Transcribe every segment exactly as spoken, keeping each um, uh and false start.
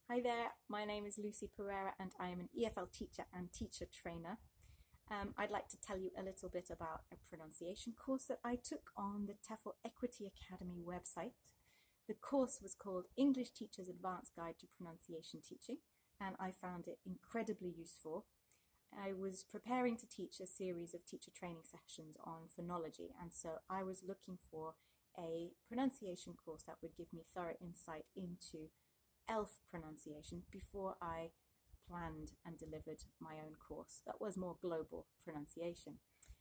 Hi there, my name is Lucy Pereira and I am an E F L teacher and teacher trainer. Um, I'd like to tell you a little bit about a pronunciation course that I took on the TEFL Equity Academy website. The course was called English Teacher's Advanced Guide to Pronunciation Teaching, and I found it incredibly useful. I was preparing to teach a series of teacher training sessions on phonology, and so I was looking for a pronunciation course that would give me thorough insight into E L F pronunciation before I planned and delivered my own course that was more global pronunciation.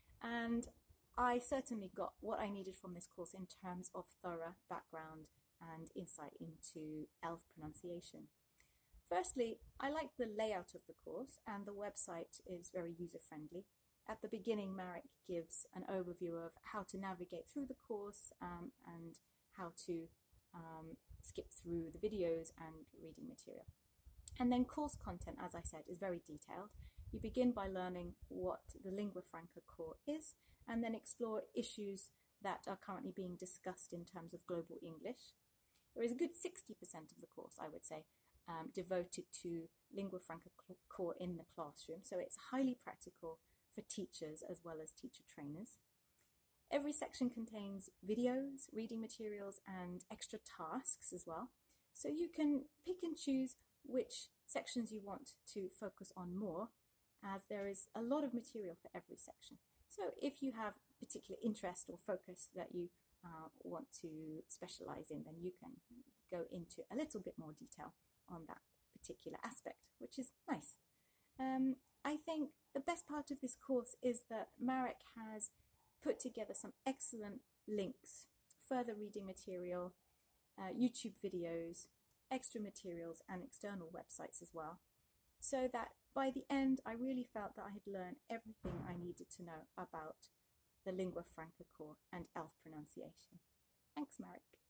And I certainly got what I needed from this course in terms of thorough background and insight into E L F pronunciation. Firstly, I like the layout of the course, and the website is very user-friendly. At the beginning, Marek gives an overview of how to navigate through the course um, and how to um, skip through the videos and reading material. And then course content, as I said, is very detailed. You begin by learning what the lingua franca core is, and then explore issues that are currently being discussed in terms of global English. There is a good sixty percent of the course, I would say, um, devoted to lingua franca core in the classroom. So it's highly practical for teachers as well as teacher trainers. Every section contains videos, reading materials, and extra tasks as well. So you can pick and choose which sections you want to focus on more, as there is a lot of material for every section. So if you have particular interest or focus that you uh, want to specialize in, then you can go into a little bit more detail on that particular aspect, which is nice. Um, I think the best part of this course is that Marek has put together some excellent links, further reading material, uh, YouTube videos, extra materials, and external websites as well, so that by the end I really felt that I had learned everything I needed to know about the lingua franca core and E L F pronunciation. Thanks, Marek.